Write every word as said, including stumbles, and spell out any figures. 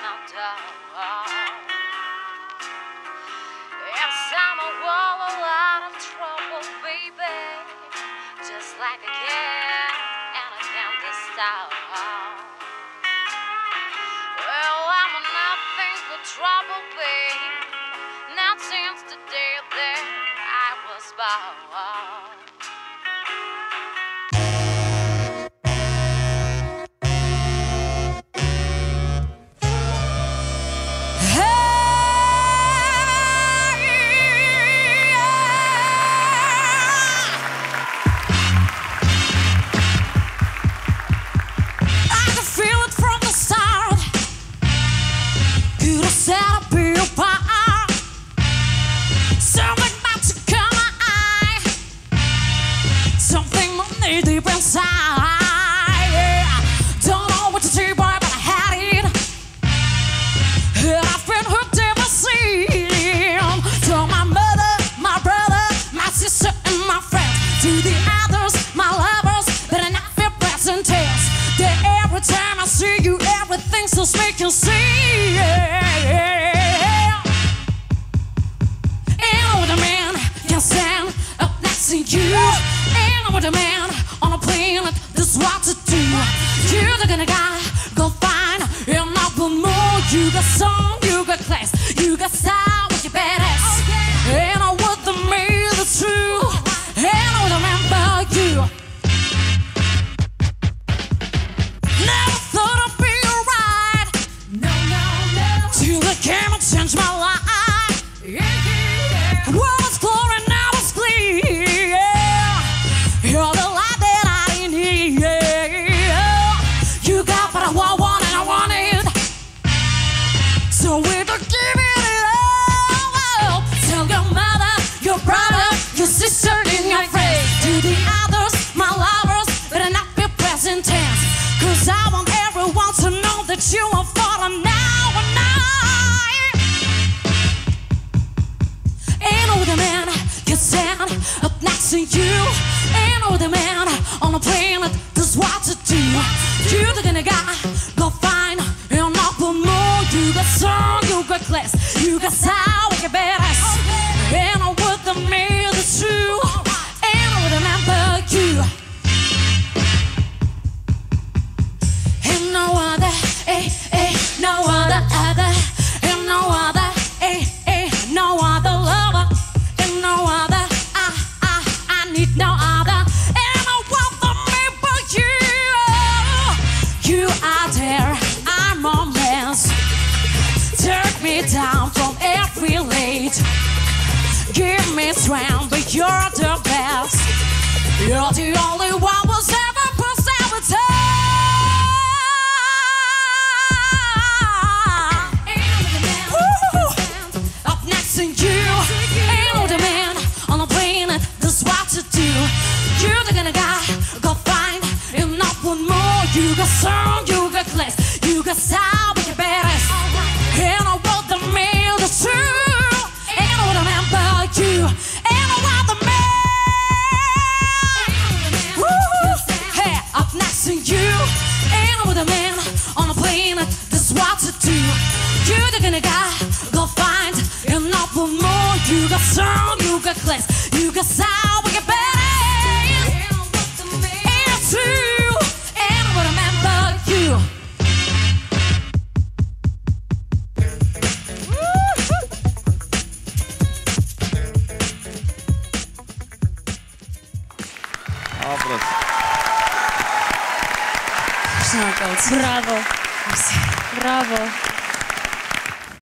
my dog. Yes, I'm a wall, a lot of trouble, baby, just like a cat and a candy star. Well, I'm nothing but trouble, babe, not since the day that I was born. Deep inside, yeah. Don't know what to say, boy, but I had it. And I've been hooked ever since. To my mother, my brother, my sister, and my friends. To the others, my lovers, that are not feel present tense. That every time I see you, everything starts making sense. Yeah. And what a man can stand up next to you. And what a man on a planet, this what to do. You're the kind of guy, go find and not one more. You got song, you got class, you got style, with your badass. And I want the me, the true. And I would remember you. Never thought I'd be right. No, no, no. Till the camera changed my life. Yeah, yeah. Well, it's glory, now it's clear. You're the light that I need, yeah. You got what I want, want and I want it. So we're gonna give it all. Tell your mother, your brother, your sister, and your friends. To the others, my lovers, better not be present tense. Cause I want everyone to know that you are falling now and night. Ain't no the man can stand up next to you. The man on a planet, that's what to do. You're the kind of guy, go find and not for more. You got song, you got class, you got style, like a badass. And I would the me, the true. And I would remember you. And no other, eh, eh, no other, other. And no other, eh, eh, no other lover. And no other, I, I, I need no other. You are there, I'm on mess. Take me down from every late. Give me strength, but you're the best. You're the only one who's ever persevered. Up next to you, ain't the man on the planet, that's what to do. You're the kind of guy, go find and not one more. You got song, you got class, you got style, but you're badass. And I want the man, the true. And I want to remember you. And I want the man. Woo! Hey, up next to you. And I want the man on a planet, this what to do. You're the kind of guy, go find and not for more. You got song, you got class, you got style, but you're badass. And I want the man, and true. You. Bravo. Bravo.